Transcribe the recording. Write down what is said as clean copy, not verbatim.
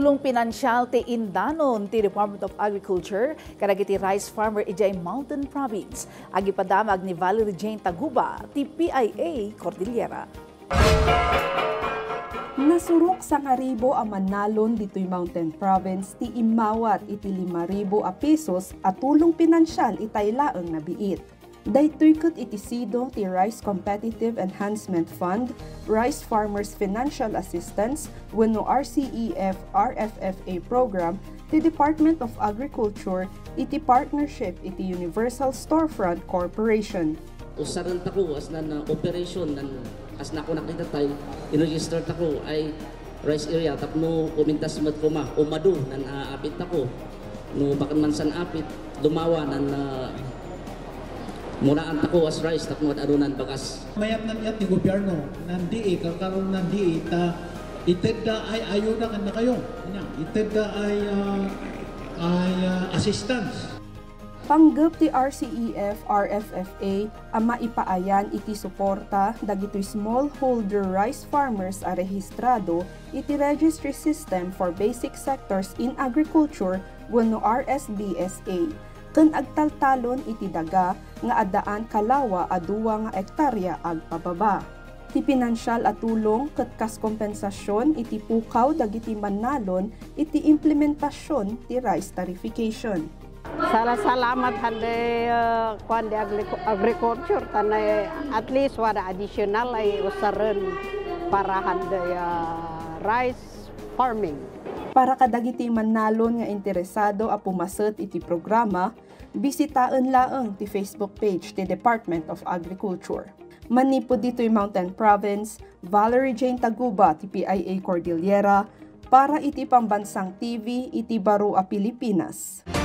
tulong pinansyal ti indanon ti Department of Agriculture kadagiti rice farmer ijay Mountain Province. Agi padamag ni Valerie Jane Taguba ti PIA Cordillera. Nasurok sa ngaribo a manalon dito'y Mountain Province ti imawat iti 5,000 a pesos at tulong pinansyal itay laeng nabiit. Daytoy ket iti sido ti Rice Competitive Enhancement Fund, Rice Farmers Financial Assistance wenno RCEF RFFA program ti Department of Agriculture iti partnership iti Universal Storefront Corporation. Usaran tako as na operation nan as na ko nakita tay i-register tako ay rice area tapno kumintas mat ko ma umadu nan apit tako no bakan man san apit dumawa nan munaan tako as rice tapno at arunan bagas mayat nan yat ni gobyerno nandi kakaron nandi ta itedda ay ayuda kan na kayo itedda ay assistance. Panggap ti RCEF RFFA ang maipaayan iti suporta dagitoy smallholder rice farmers a rehistrado iti registry system for basic sectors in agriculture wenno RSBSA ken agtaltalon iti daga nga addaan kalawa a 2 nga hektarya agpababa. Ti pinansyal a tulong ket kas kompensasyon iti pukaw dagiti manalon iti implementasyon ti rice tarification. Salamat hande kuan di agriculture tanay at least wala additional ay usaran para hande rice farming. Para kadagiti manalon nga interesado a pumaset iti programa, bisitaen laeng ti Facebook page ti Department of Agriculture. Manipud dito'y Mountain Province, Valerie Jane Taguba ti PIA Cordillera para iti Pambansang TV iti Baro a Pilipinas.